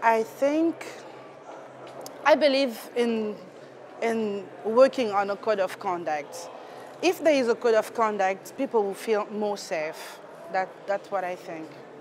I think, I believe in working on a code of conduct. If there is a code of conduct, people will feel more safe. That's what I think.